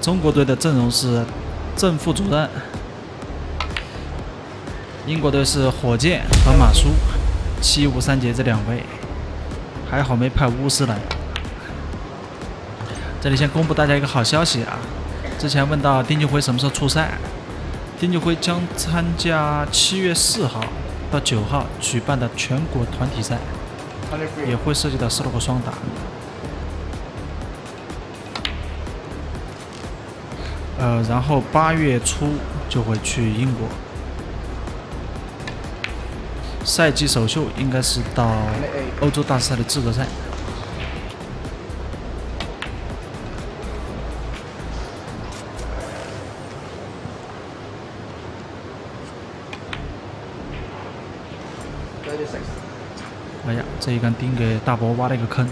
中国队的阵容是正副主任，英国队是火箭和马苏，753杰这2位，还好没派巫师来。这里先公布大家一个好消息啊！之前问到丁俊晖什么时候出赛，丁俊晖将参加7月4号到9号举办的全国团体赛，也会涉及到斯洛克双打。然后8月初就会去英国。赛季首秀应该是到欧洲大师赛的资格赛。哎呀，这一杆钉给大伯挖了一个坑，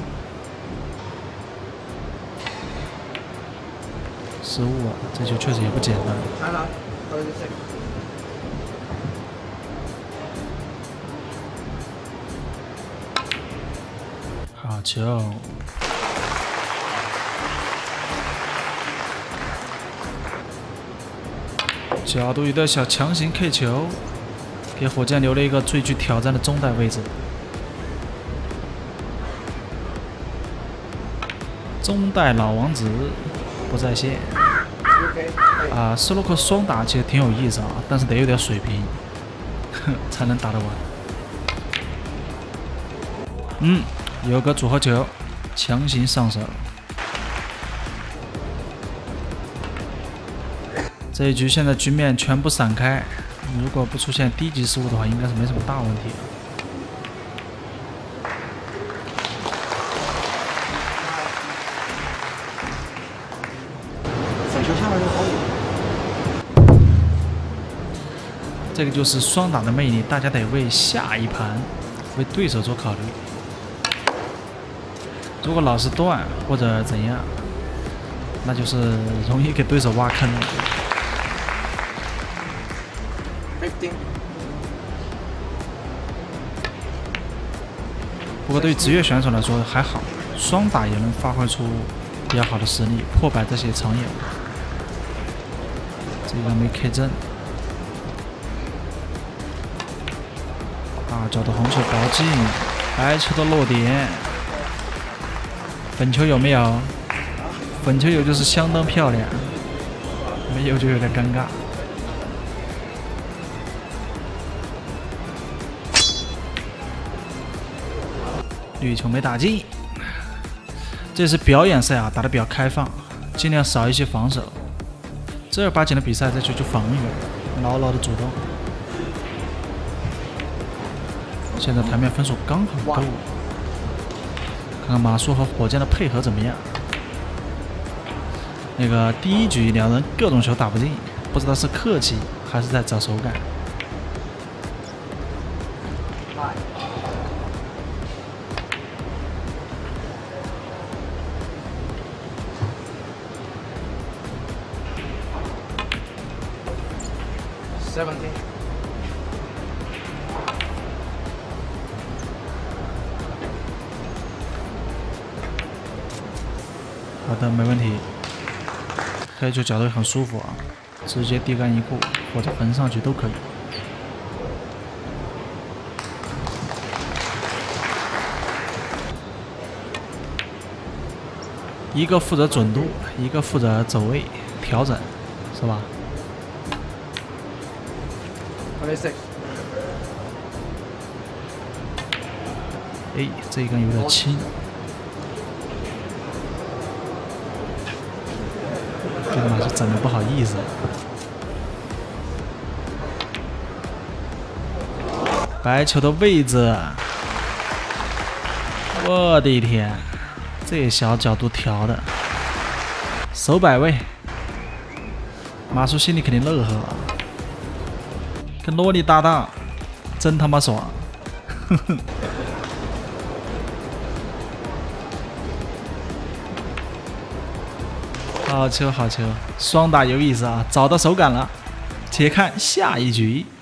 失误了，这球确实也不简单。好球！角度鱼的小强行 K 球，给火箭留了一个最具挑战的中带位置。中带老王子不在线。斯洛克双打其实挺有意思啊，但是得有点水平，才能打得完。有个组合球，强行上手。这一局现在局面全部散开，如果不出现低级失误的话，应该是没什么大问题。这个就是双打的魅力，大家得为下一盘为对手做考虑。如果老是断或者怎样，那就是容易给对手挖坑。不过对于职业选手来说还好，双打也能发挥出比较好的实力，破摆这些常有。这个没 K 正。大脚的红球薄进，白球的落点。粉球有没有？粉球有就是相当漂亮，没有就有点尴尬。绿球没打进，这是表演赛啊，打得比较开放，尽量少一些防守。正儿八经的比赛，这球就防御，牢牢的主动。现在台面分数刚好够，看看马苏和火箭的配合怎么样。那个第一局两人各种球打不进，不知道是客气还是在找手感。好的，没问题。黑球角度很舒服啊，直接低杆一顾或者横上去都可以。一个负责准度，一个负责走位调整，是吧？哎，这一杆有点轻。这个马是整的不好意思。白球的位置，我的天，这小角度调的，手摆位，马叔心里肯定乐呵，跟萝莉搭档，真他妈爽！呵呵。好球，好球！双打有意思啊，找到手感了。且看下一局。